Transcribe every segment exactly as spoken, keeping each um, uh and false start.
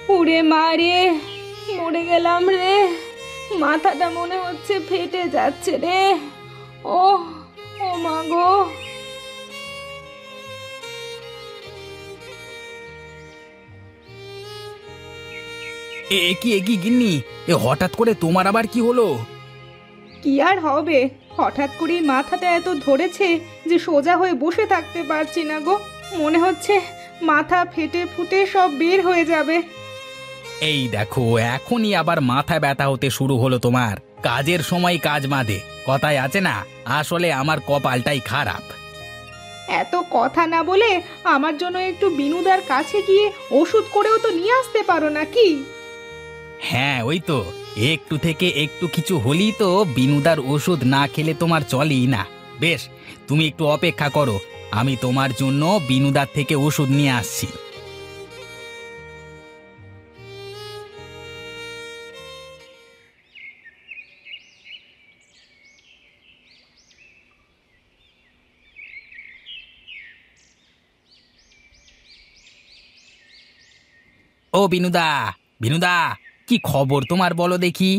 উড়ে মারে, মরে গেলাম রে। মাথাটা মনে হচ্ছে ফেটে যাচ্ছে রে। ও ও মা গো। এ কি এ কি গিন্নি, এ হঠাৎ করে তোমার আবার কি হলো? কি আর হবে, হঠাৎ করেই মাথাটা এত ধরেছে যে সোজা হয়ে বসে থাকতে পারছি না গো। মনে হচ্ছে মাথা ফেটে ফুটে সব বের হয়ে যাবে। এই দেখো, এখনই আবার মাথা ব্যথা হতে শুরু হলো তোমার। কাজের সময় কাজ বাঁধে, কথায় আছে না? আসলে আমার কপালটাই খারাপ। এত কথা না বলে আমার জন্য একটু বিনুদার কাছে গিয়ে ওষুধ করেও তো নিয়ে আসতে পারো নাকি? হ্যাঁ, ওই তো, একটু থেকে একটু কিছু হলেই তো বিনুদার ওষুধ না খেলে তোমার চলেই না। বেশ, তুমি একটু অপেক্ষা করো, আমি তোমার জন্য বিনুদার থেকে ওষুধ নিয়ে আসছি। ও বিনুদা, বিনুদা, কি খবর তোমার বলো দেখি?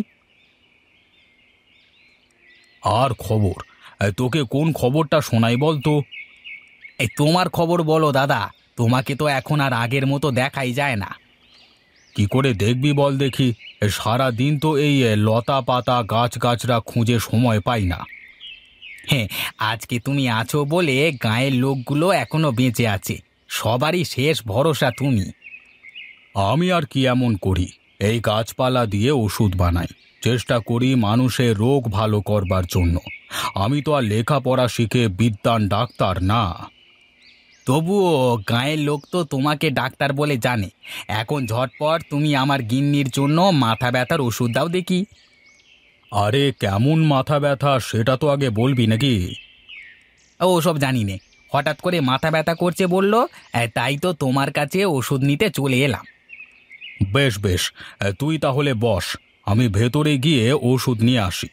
আর খবর? তোকে কোন খবরটা শোনাই বলতো? এই তোমার খবর বলো দাদা, তোমাকে তো এখন আর আগের মতো দেখাই যায় না। কি করে দেখবি বল দেখি, সারা দিন তো এই লতা পাতা গাছ গাছরা খুঁজে সময় পাই না। হ্যাঁ, আজকে তুমি আছো বলে গাঁয়ের লোকগুলো এখনো বেঁচে আছে, সবারই শেষ ভরসা তুমি। আমি আর কি এমন করি, এই গাছপালা দিয়ে ওষুধ বানাই, চেষ্টা করি মানুষের রোগ ভালো করবার জন্য। আমি তো আর লেখাপড়া শিখে বিদ্বান ডাক্তার না। তবুও গাঁয়ের লোক তো তোমাকে ডাক্তার বলে জানে। এখন ঝটপট তুমি আমার গিন্নির জন্য মাথা ব্যথার ওষুধ দাও দেখি। আরে কেমন মাথা ব্যথা সেটা তো আগে বলবি নাকি? ও সব জানি নে, হঠাৎ করে মাথা ব্যথা করছে বললো, তাই তো তোমার কাছে ওষুধ নিতে চলে এলাম। বেশ বেশ, তুই তাহলে বস, আমি ভেতরে গিয়ে ওষুধ নিয়ে আসি।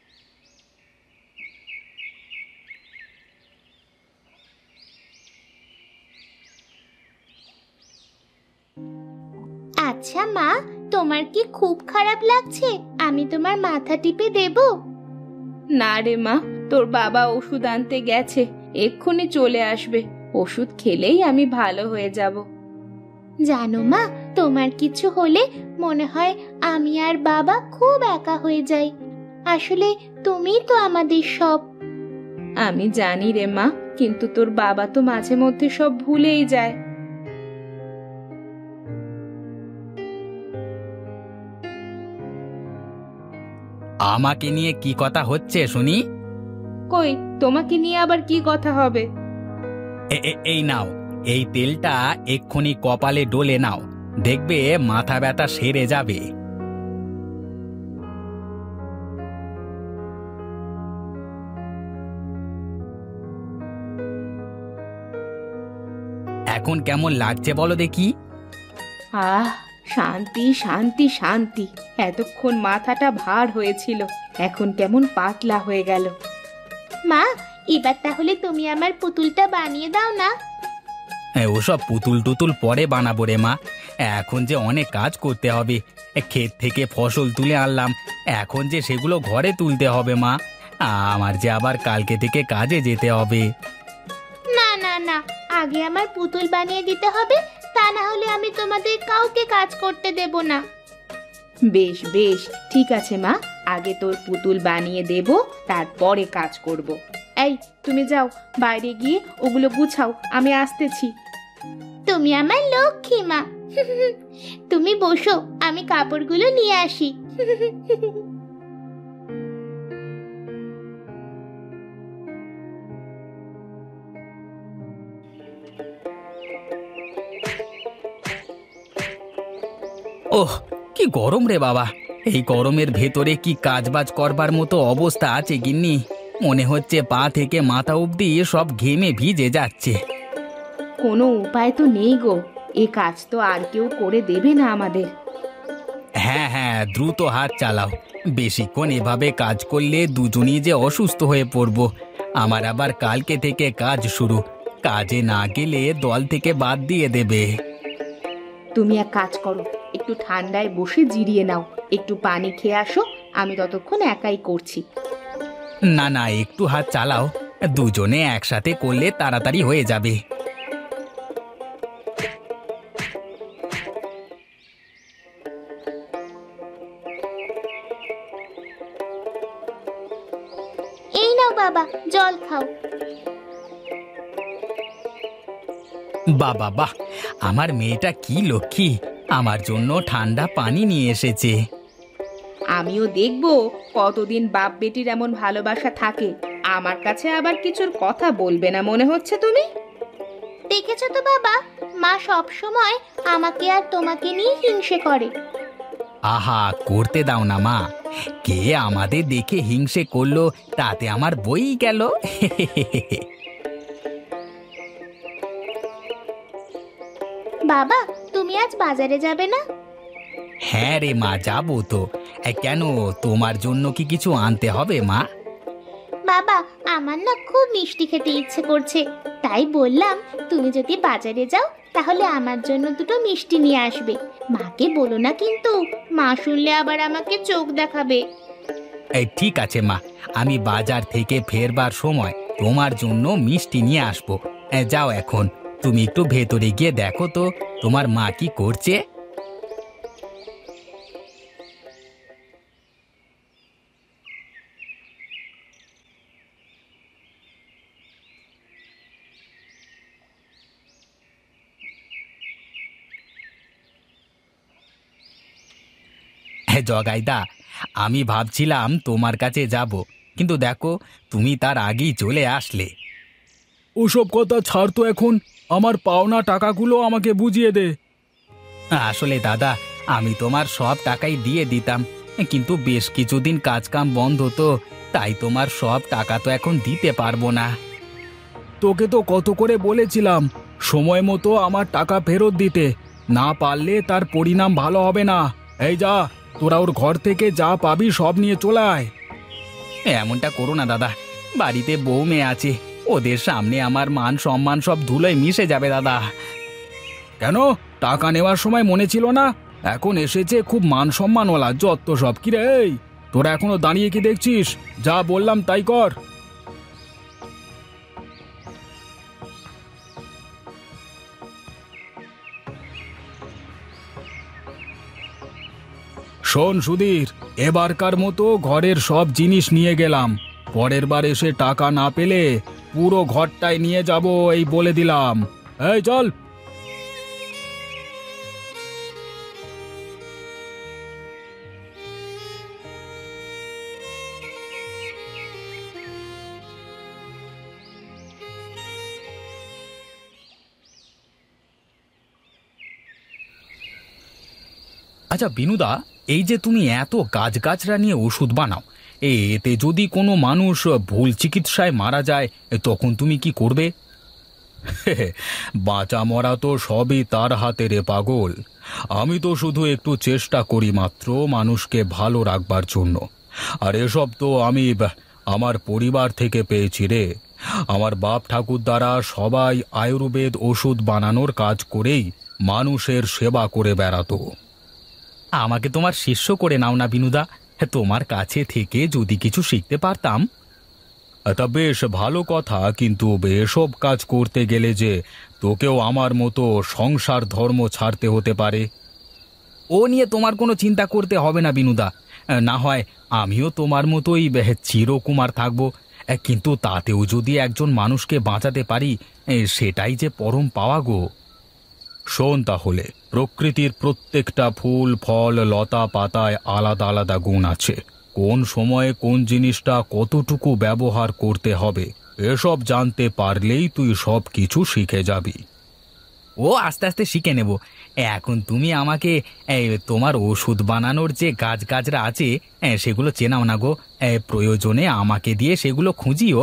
আচ্ছা মা, তোমার কি খুব খারাপ লাগছে? আমি তোমার মাথা টিপে দেব? না রে মা, তোর বাবা ওষুধ আনতে গেছে, এক্ষুনি চলে আসবে। ওষুধ খেলেই আমি ভালো হয়ে যাব। জানো মা, তোমার কিছু হলে মনে হয় আমি আর বাবা খুব একা হয়ে যাই। আসলে তুমিই তো আমাদের সব। আমি জানি রে মা, কিন্তু তোর বাবা তো মাঝে মধ্যে সব ভুলেই যায়। আমাকে নিয়ে কি কথা হচ্ছে শুনি? কই, তোমাকে নিয়ে আবার কি কথা হবে? এ- এ- এই নাও, এই তেলটা এক্ষুনি কপালে ডলে নাও, দেখবে মাথা ব্যথা সেরে যাবে। এখন কেমন লাগছে বলো দেখি? আহ, শান্তি শান্তি শান্তি। এতক্ষণ মাথাটা ভার হয়েছিল, এখন কেমন পাতলা হয়ে গেল। মা, এবার তাহলে তুমি আমার পুতুলটা বানিয়ে দাও না। হ্যাঁ, ওসব পুতুল টুতুল পরে বানাবো রে মা, এখন যে অনেক কাজ করতে হবে। ক্ষেত থেকে ফসল তুলে আনলাম, এখন যে সেগুলো ঘরে তুলতে হবে মা, আমার যে আবার কালকে থেকে কাজে যেতে হবে। না না না, আগে আমার পুতুল বানিয়ে দিতে হবে, তা না হলে আমি তোমাদের কাউকে কাজ করতে দেব না। বেশ বেশ, ঠিক আছে মা, আগে তোর পুতুল বানিয়ে দেব, তারপরে কাজ করব। এই, তুমি যাও বাইরে গিয়ে ওগুলো গুছাও, আমি আসতেছি। তুমি আমার লক্ষ্মী মা। তুমি বসো, আমি কাপড়গুলো নিয়ে আসি। ওহ, কি গরম রে বাবা! এই গরমের ভেতরে কি কাজবাজ করবার মতো অবস্থা আছে গিন্নি? মনে হচ্ছে পা থেকে মাথা অবধি সব ঘেমে ভিজে যাচ্ছে। কোনো উপায় তো নেই গো, এ কাজ তো আর কেউ করে দেবে না আমাদের। হ্যাঁ হ্যাঁ, দ্রুত হাত চালাও, বেশিক্ষণ এভাবে কাজ করলে দুজনই যে অসুস্থ হয়ে পড়ব। আমার আবার কালকে থেকে কাজ শুরু, কাজে না গেলে দল থেকে বাদ দিয়ে দেবে। তুমি এক কাজ করো, একটু একটু ঠান্ডায় বসে জিরিয়ে নাও, একটু পানি খেয়ে আসো, আমি ততক্ষণ একাই করছি। না না, একটু হাত চালাও, দুজনে একসাথে করলে তাড়াতাড়ি হয়ে যাবে। এই নাও বাবা, জল খাও। বাবা বাহ, আমার মেয়েটা কি লক্ষ্মী, আমার জন্য ঠান্ডা পানি নিয়ে এসেছে। আমিও দেখবো কতদিন বাপ বেটির এমন ভালোবাসা থাকে। আমার কাছে আবার কিছুর কথা বলবে না মনে হচ্ছে তুমি। দেখেছো তো বাবা, মা সব সময় আমাকে আর তোমাকে নিয়ে হিংসে করে। আহা, করতে দাও না মা, কে আমাদের দেখে হিংসে করলো তাতে আমার বই গেল। বাবা, তুমি আজ বাজারে যাবে না? হ্যাঁ রে মা, যাবো তো। এ, কেন, তোমার জন্য কি কিছু আনতে হবে মা? বাবা, আমার না খুব মিষ্টি খেতে ইচ্ছে করছে, তাই বললাম তুমি যদি বাজারে যাও তাহলে আমার জন্য দুটো মিষ্টি নিয়ে আসবে। মাকে বলো না কিন্তু, মা শুনলে আবার আমাকে চোখ দেখাবে। এই ঠিক আছে মা, আমি বাজার থেকে ফেরবার সময় তোমার জন্য মিষ্টি নিয়ে আসবো। এ, যাও এখন, তুমি একটু ভেতরে গিয়ে দেখো তো তোমার মা কি করছে। হ্যাঁ জগাইদা, আমি ভাবছিলাম তোমার কাছে যাব, কিন্তু দেখো তুমি তার আগেই চলে আসলে। ওসব কথা ছাড় তো, এখন আমার পাওনা টাকাগুলো আমাকে বুঝিয়ে দে। আসলে দাদা, আমি তোমার সব টাকাই দিয়ে দিতাম, কিন্তু বেশ কিছুদিন কাজকাম বন্ধ, তো তাই তোমার সব টাকা তো এখন দিতে পারবো না। তোকে তো কত করে বলেছিলাম সময় মতো আমার টাকা ফেরত দিতে, না পারলে তার পরিণাম ভালো হবে না। এই যা, তোরা ওর ঘর থেকে যা পাবি সব নিয়ে চলে আয়। এমনটা করো না দাদা, বাড়িতে বউ মেয়ে আছে, ওদের সামনে আমার মান সম্মান সব ধুলোয় মিশে যাবে দাদা। কেন, টাকা নেওয়ার সময় মনে ছিল না? এখন এসেছে খুব মান সম্মানওয়ালা যত সব। কি রে, এই তোরা এখনো দাঁড়িয়ে কি দেখছিস? যা বললাম তাই কর। শোন সুধীর, এবারকার মতো ঘরের সব জিনিস নিয়ে গেলাম, পরের বার এসে টাকা না পেলে পুরো ঘরটাই নিয়ে যাব, এই বলে দিলাম। এই চল। আচ্ছা বিনুদা, এই যে তুমি এত গাছগাছরা নিয়ে ওষুধ বানাও, এ এতে যদি কোনো মানুষ ভুল চিকিৎসায় মারা যায় তখন তুমি কি করবে? বাঁচা মরা তো সবই তার হাতে রে পাগল। আমি তো শুধু একটু চেষ্টা করি মাত্র মানুষকে ভালো রাখবার জন্য। আর এসব তো আমি বা- আমার পরিবার থেকে পেয়েছি রে। আমার বাপ ঠাকুর দ্বারা সবাই আয়ুর্বেদ ওষুধ বানানোর কাজ করেই মানুষের সেবা করে বেড়াতো। আমাকে তোমার শিষ্য করে নাও না বিনুদা, তোমার কাছে থেকে যদি কিছু শিখতে পারতাম। তা বেশ ভালো কথা, কিন্তু এসব কাজ করতে গেলে যে তোকেও আমার মতো সংসার ধর্ম ছাড়তে হতে পারে। ও নিয়ে তোমার কোনো চিন্তা করতে হবে না বিনুদা, না হয় আমিও তোমার মতোই চিরকুমার থাকব, কিন্তু তাতেও যদি একজন মানুষকে বাঁচাতে পারি সেটাই যে পরম পাওয়া গো। শোন তাহলে, প্রকৃতির প্রত্যেকটা ফুল ফল লতা পাতায় আলাদা আলাদা গুণ আছে। কোন সময়ে কোন জিনিসটা কতটুকু ব্যবহার করতে হবে এসব জানতে পারলেই তুই সব কিছু শিখে যাবি। ও আস্তে আস্তে শিখে নেব। এখন তুমি আমাকে এই, তোমার ওষুধ বানানোর যে গাছগাছরা আছে সেগুলো চেনাও না গো, প্রয়োজনে আমাকে দিয়ে সেগুলো খুঁজিও।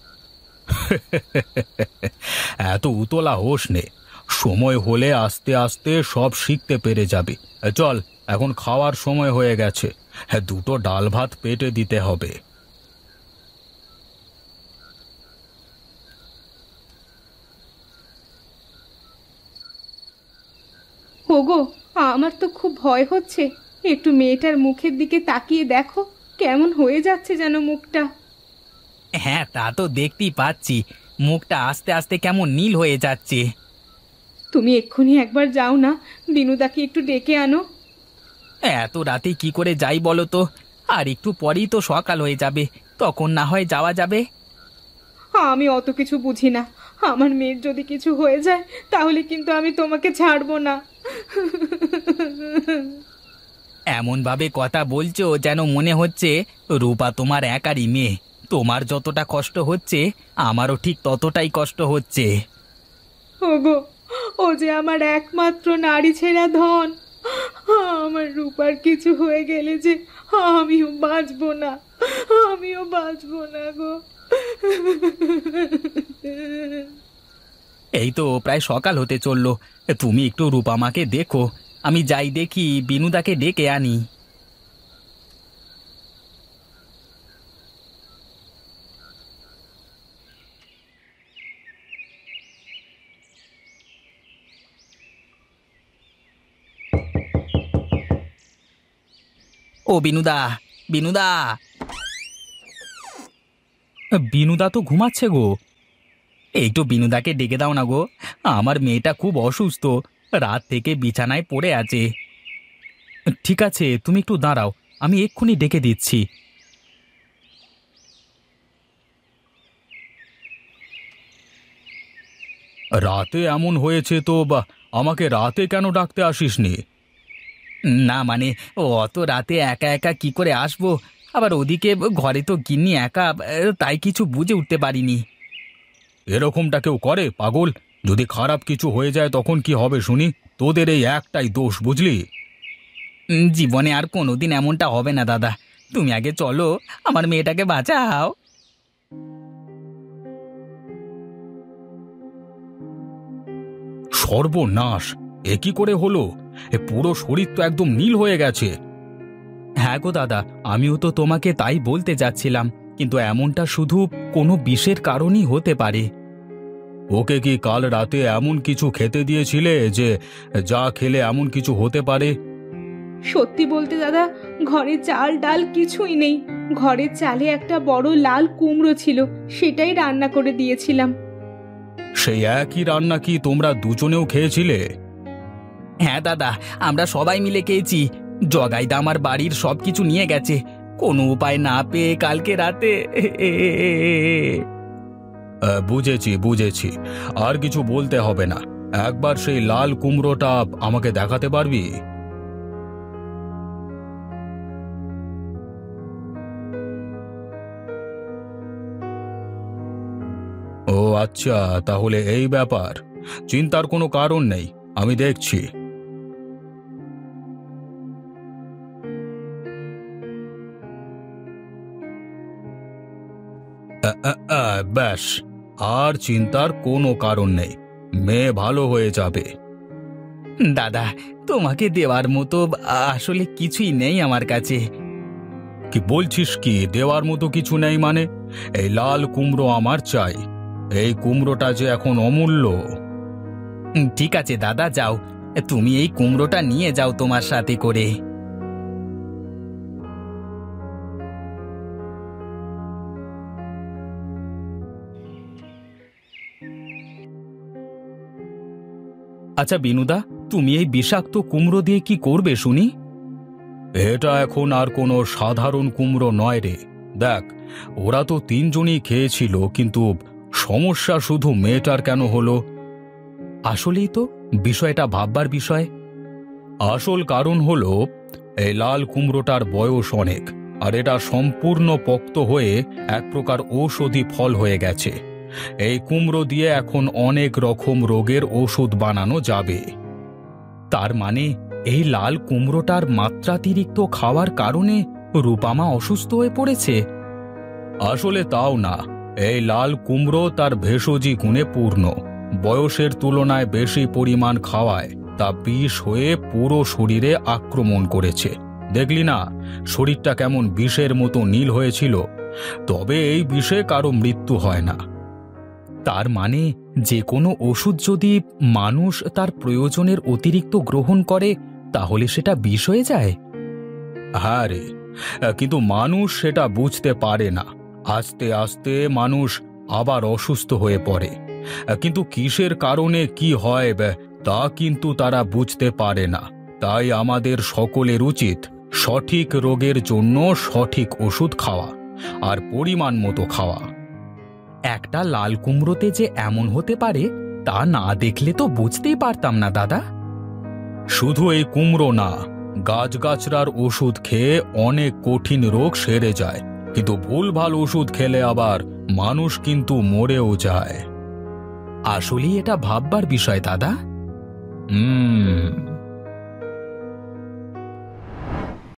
এত উতলা হোস নে, সময় হলে আস্তে আস্তে সব শিখতে পেরে যাবি। চল, এখন খাওয়ার সময় হয়ে গেছে, হ্যাঁ দুটো ডাল ভাত পেটে দিতে হবে। ওগো, আমার তো খুব ভয় হচ্ছে। একটু মেয়েটার মুখের দিকে তাকিয়ে দেখো, কেমন হয়ে যাচ্ছে যেন মুখটা। হ্যাঁ, তা তো দেখতেই পাচ্ছি, মুখটা আস্তে আস্তে কেমন নীল হয়ে যাচ্ছে। তুমি এক্ষুনি একবার যাও না, বিনুদাকে একটু ডেকে আনো। এত রাতে কি করে যাই বলো তো? আর একটু পরেই তো সকাল হয়ে যাবে, তখন না হয় যাওয়া যাবে। আমি অত কিছু বুঝি না। আমার মেয়ের যদি কিছু হয়ে যায় তাহলে কিন্তু আমি তোমাকে ছাড়বো না। এমনভাবে কথা বলছো যেন মনে হচ্ছে রূপা তোমার একারই মেয়ে। তোমার যতটা কষ্ট হচ্ছে আমারও ঠিক ততটাই কষ্ট হচ্ছে। ওগো, ও যে আমার একমাত্র নারী ছেঁড়া ধন। আমার রূপার কিছু হয়ে গেলে যে আমিও বাঁচবো না, আমিও বাঁচবো না গো। এই তো প্রায় সকাল হতে চললো, তুমি একটু রূপা মাকে দেখো, আমি যাই দেখি বিনুদাকে ডেকে আনি। ও বিনুদা, বিনুদা! বিনুদা তো ঘুমাচ্ছে গো। একটু বিনুদাকে ডেকে দাও না গো, আমার মেয়েটা খুব অসুস্থ, রাত থেকে বিছানায় পড়ে আছে। ঠিক আছে, তুমি একটু দাঁড়াও, আমি এক্ষুনি ডেকে দিচ্ছি। রাতে এমন হয়েছে তো বা আমাকে রাতে কেন ডাকতে আসিসনি? না মানে, অত রাতে একা একা কি করে আসবো, আবার ওদিকে ঘরে তো গিন্নি একা, তাই কিছু বুঝে উঠতে পারিনি। এরকমটা কেউ করে পাগল? যদি খারাপ কিছু হয়ে যায় তখন কি হবে শুনি? তোদের এই একটাই দোষ, বুঝলি? জীবনে আর কোনোদিন এমনটা হবে না দাদা, তুমি আগে চলো, আমার মেয়েটাকে বাঁচাও। সর্বনাশ! এ কি করে হলো? এ পুরো শরীর তো একদম নীল হয়ে গেছে। হ্যাঁ গো দাদা, আমিও তো তোমাকে তাই বলতে যাচ্ছিলাম, কিন্তু এমনটা শুধু কোনো বিষের কারণেই হতে পারে। ওকে কি কাল রাতে এমন কিছু খেতে দিয়েছিলে যে যা খেলে এমন কিছু হতে পারে? সত্যি বলতে দাদা, ঘরে চাল ডাল কিছুই নেই। ঘরের চালে একটা বড় লাল কুমড়ো ছিল, সেটাই রান্না করে দিয়েছিলাম। সেই একই রান্না কি তোমরা দুজনেও খেয়েছিলে? হ্যাঁ দাদা, আমরা সবাই মিলে খেয়েছি। জগাইদা আমার বাড়ির সব কিছু নিয়ে গেছে, কোনো উপায় না পেয়ে কালকে রাতে। বুঝেছি বুঝেছি, আর কিছু বলতে হবে না। একবার সেই লাল কুমড়োটা আমাকে দেখাতে পারবি? ও আচ্ছা, তাহলে এই ব্যাপার। চিন্তার কোনো কারণ নেই, আমি দেখছি। ব্যাস, আর চিন্তার কোনো কারণ নেই, মেয়ে ভালো হয়ে যাবে। দাদা, তোমাকে দেওয়ার মতো আসলে কিছুই নেই আমার কাছে। কি বলছিস? কি দেওয়ার মতো কিছু নেই মানে? এই লাল কুমড়ো আমার চাই, এই কুমড়োটা যে এখন অমূল্য। ঠিক আছে দাদা, যাও, তুমি এই কুমড়োটা নিয়ে যাও তোমার সাথে করে। আচ্ছা বিনুদা, তুমি এই বিষাক্ত কুমড়ো দিয়ে কি করবে শুনি? এটা এখন আর কোনো সাধারণ কুমড়ো নয় রে। দেখ, ওরা তো তিনজনই খেয়েছিল, কিন্তু সমস্যা শুধু মেয়েটার কেন হলো? আসলেই তো বিষয়টা ভাববার বিষয়। আসল কারণ হলো এই লাল কুমড়োটার বয়স অনেক, আর এটা সম্পূর্ণ পোক্ত হয়ে এক প্রকার ঔষধি ফল হয়ে গেছে। এই কুমড়ো দিয়ে এখন অনেক রকম রোগের ওষুধ বানানো যাবে। তার মানে এই লাল কুমড়োটার মাত্রাতিরিক্ত খাওয়ার কারণে রূপামা অসুস্থ হয়ে পড়েছে? আসলে তাও না, এই লাল কুমড়ো তার ভেষজি গুণে পূর্ণ। বয়সের তুলনায় বেশি পরিমাণ খাওয়ায় তা বিষ হয়ে পুরো শরীরে আক্রমণ করেছে। দেখলি না শরীরটা কেমন বিষের মতো নীল হয়েছিল? তবে এই বিষে কারো মৃত্যু হয় না। তার মানে যে কোনো ওষুধ যদি মানুষ তার প্রয়োজনের অতিরিক্ত গ্রহণ করে তাহলে সেটা বিষ হয়ে যায়? হ্যাঁ রে, কিন্তু মানুষ সেটা বুঝতে পারে না। আস্তে আস্তে মানুষ আবার অসুস্থ হয়ে পড়ে, কিন্তু কিসের কারণে কি হয় তা কিন্তু তারা বুঝতে পারে না। তাই আমাদের সকলের উচিত সঠিক রোগের জন্য সঠিক ওষুধ খাওয়া আর পরিমাণ মতো খাওয়া। একটা লাল কুমড়োতে যে এমন হতে পারে তা না দেখলে তো বুঝতেই পারতাম না দাদা। শুধু এই কুমড়ো না, গাছগাছড়ার ওষুধ খেয়ে অনেক কঠিন রোগ সেরে যায়, কিন্তু ভুলভাল ওষুধ খেলে আবার মানুষ কিন্তু মরেও যায়। আসলেই এটা ভাববার বিষয় দাদা। হুম।